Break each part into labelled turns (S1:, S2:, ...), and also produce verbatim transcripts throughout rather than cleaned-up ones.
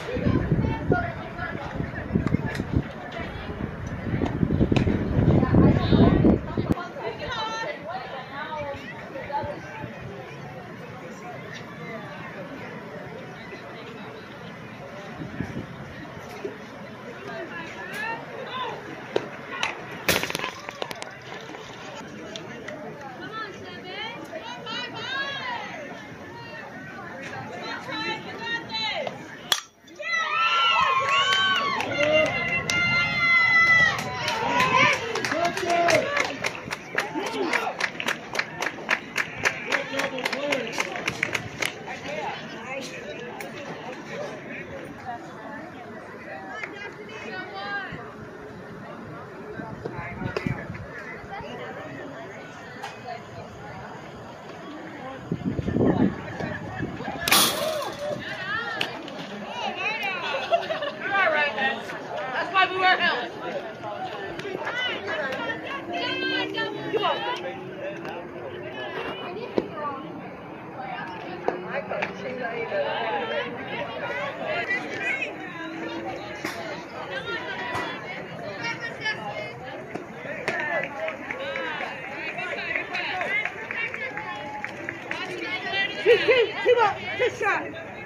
S1: Keep, keep, keep up, good shot.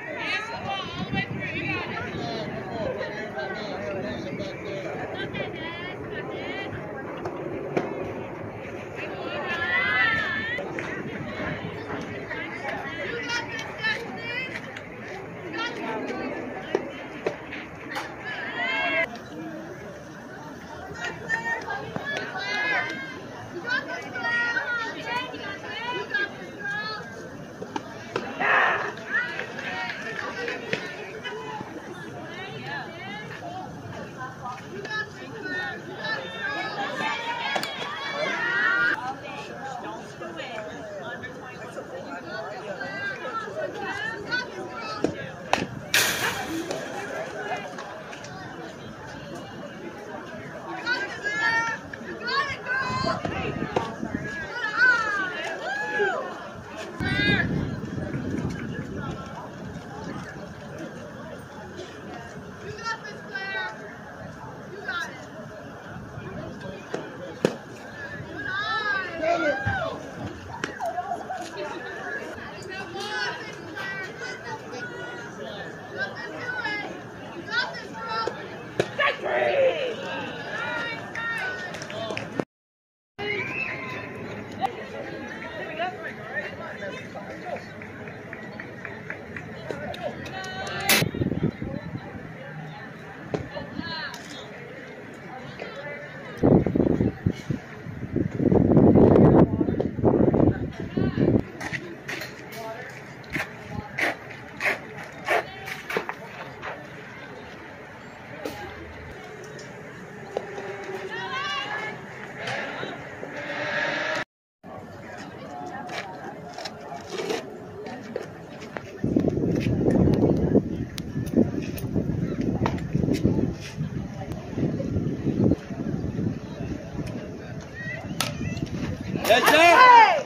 S2: Good job!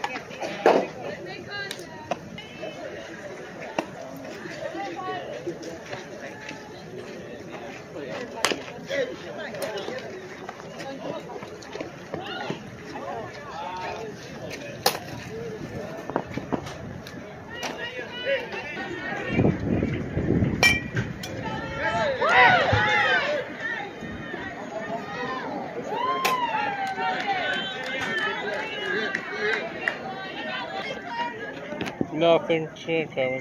S3: Nothing. She ain't coming.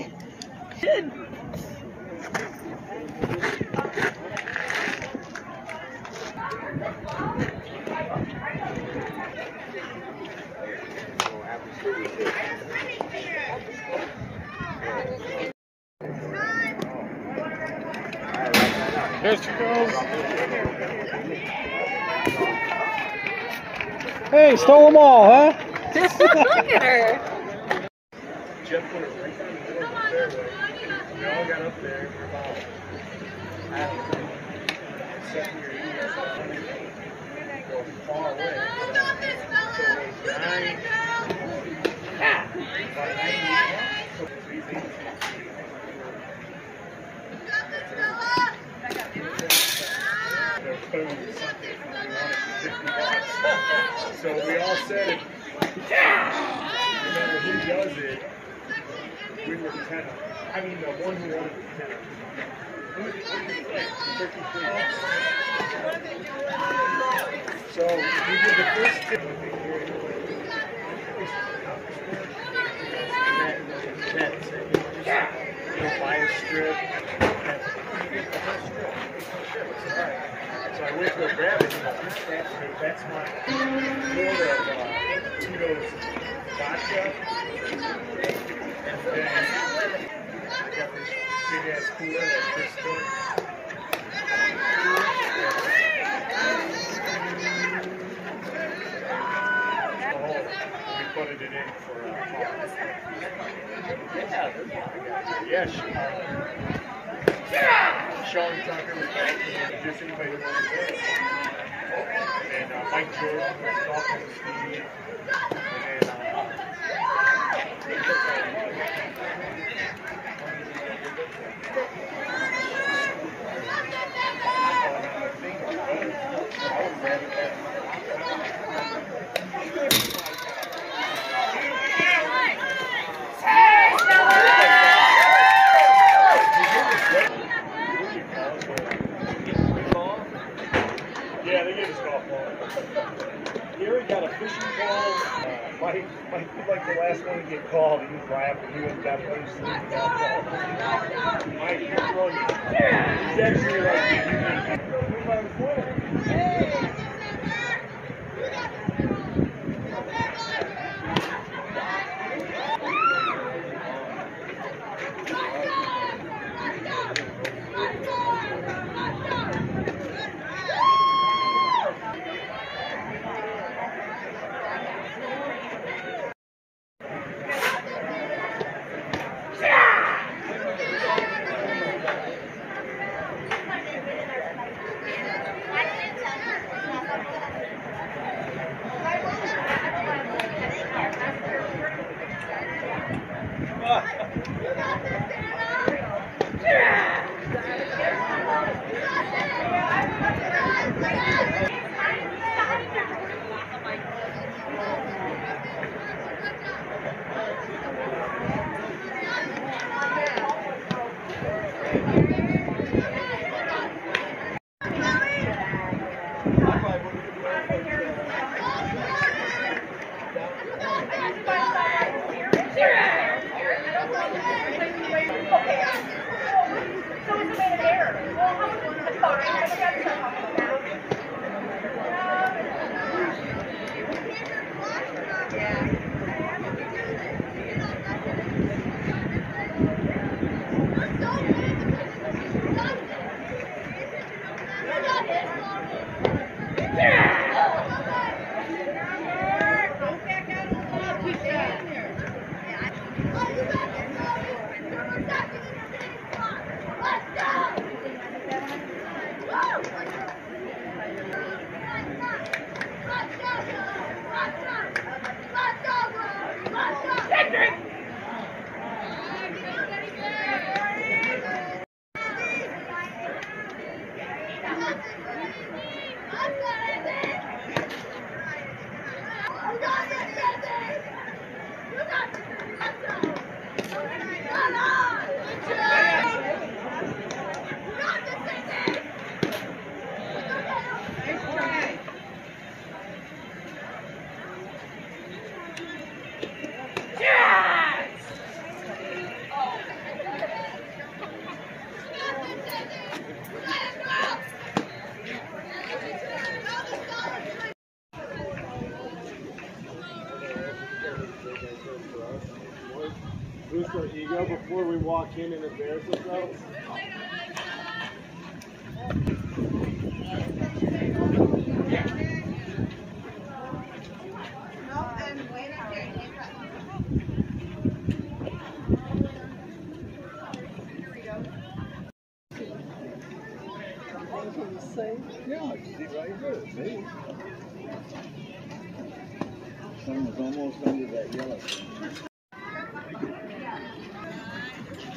S3: There she goes. Hey, stole them all, huh?
S1: Look at her.
S2: Jeff put a ring on the fairway. We all got up there about half the second year year. Go far away.
S1: You got this, fella. You got it, girl.
S2: About ninety.
S1: You got this.
S2: food or something. We wanted for fifty bucks. So we all said, no matter who does it, we were ten. I mean, the one who wanted was ten. So we did the first tip with the You'll buy a strip. So I went to go grab it. And that's my quart of uh, Tito's vodka. And then I got this big ass cooler like Chris Thornton. We put it in for uh, yeah, yeah. Sean Tucker was back and just anybody who wanted to. And uh, Mike Jordan, Dolphin Steve, and then uh, yeah, they gave us golf ball. Gary got a fishing pole. Uh, Mike, Mike was like the last one to get called. He was laughing. He was definitely sleeping that ball. Mike, you're throwing it. He's actually like, hey! Boost our ego before we walk in and embarrass ourselves.
S4: Yeah, see right here, see? Sun was almost under that yellow thing.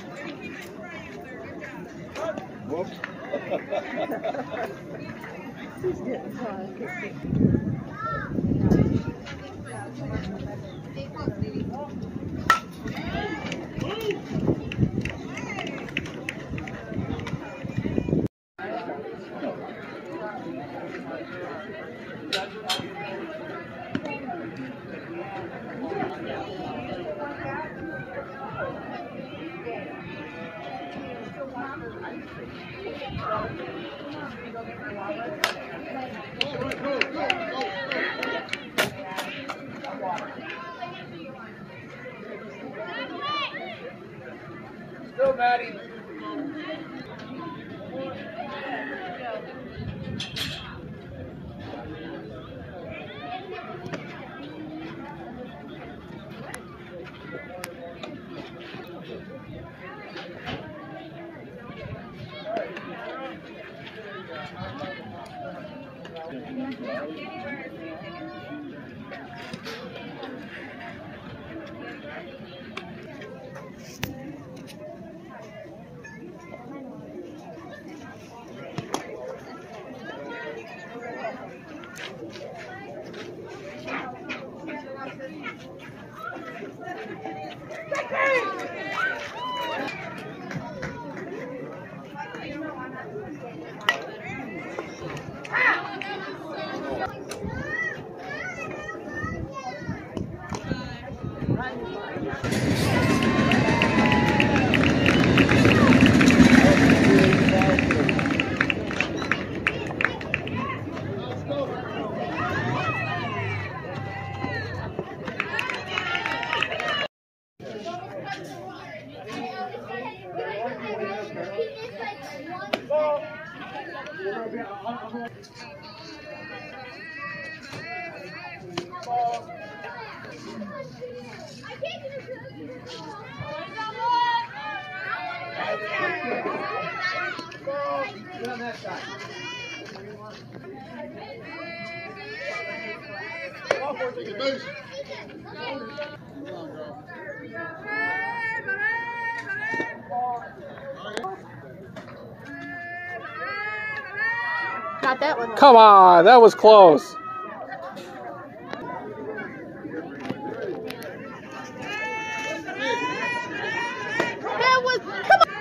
S4: Whoops.
S2: Go, Maddie.
S1: Got that one.
S3: Come on, that was close.
S1: That was. Come on.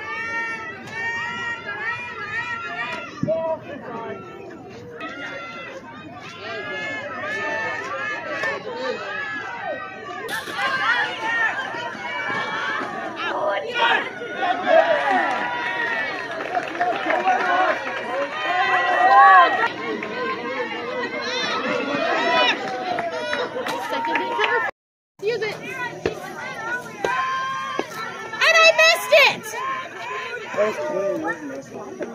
S1: Second big cover. Use it. And I missed it.
S4: That was clearly wasn't messing.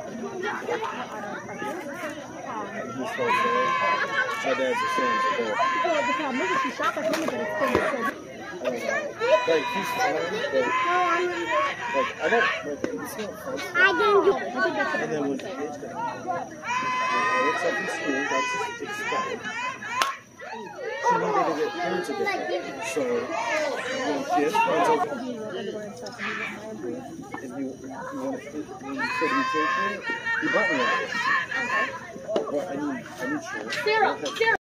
S4: He's so good. My dad's the same as well.
S1: The problem is she shot at him, but it's still
S4: Like, he's fine, but, like, I don't, like, he's not fun.
S1: I didn't do it.
S4: And then when the kids get it looks like he's school, that's his expelled. She needed to get parents again. So, when she has friends over, and you, you want to, when you said you take me, you brought me over. Well, I need, I need shorts.
S1: Sarah, Sarah.